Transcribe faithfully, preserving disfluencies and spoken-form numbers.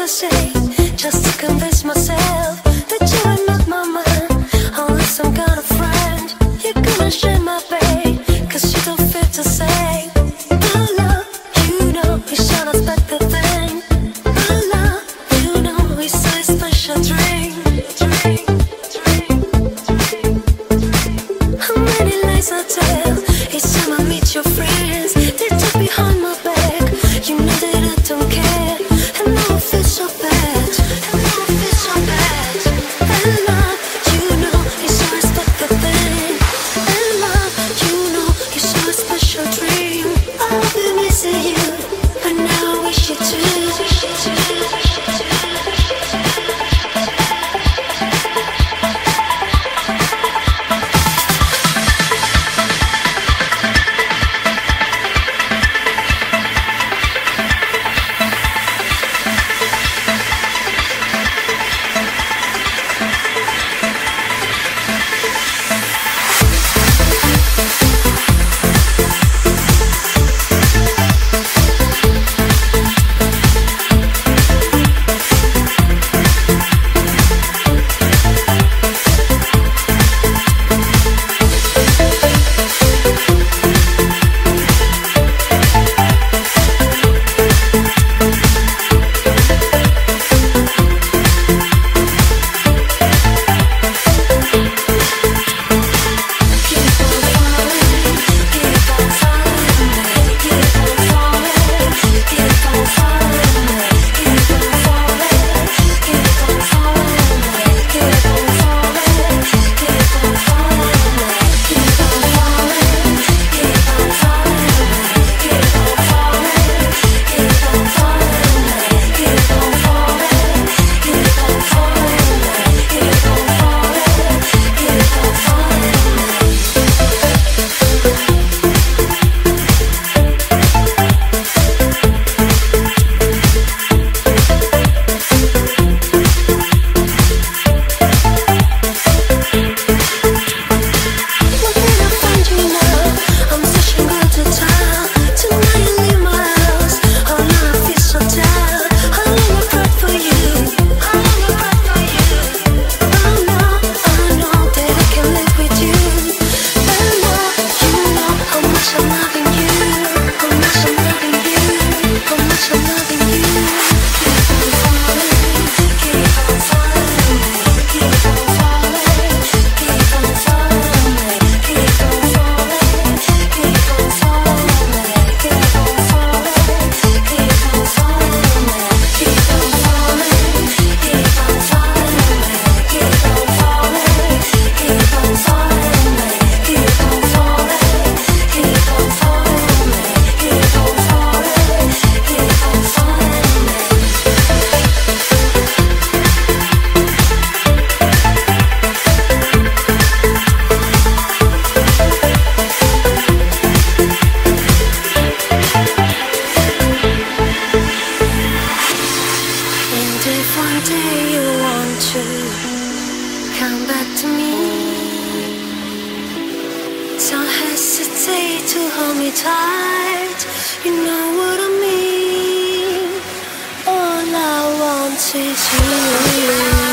say, just to convince myself that you are not my man, unless some kind of friend. You're gonna share my pain, cause you don't fit to say. My love, you know, it's unexpected thing. My love, you know, it's a special dream. Dream, dream, dream, dream. How many lies I tell each time I meet your friends? They talk behind my back, you know that I don't care. And now I feel so bad, and now I feel so bad. And love, you know, it's a respected thing. And love, you know, it's a special dream. I've been missing you, but now I wish you too. Come back to me. Don't hesitate to hold me tight. You know what I mean. All I want is you.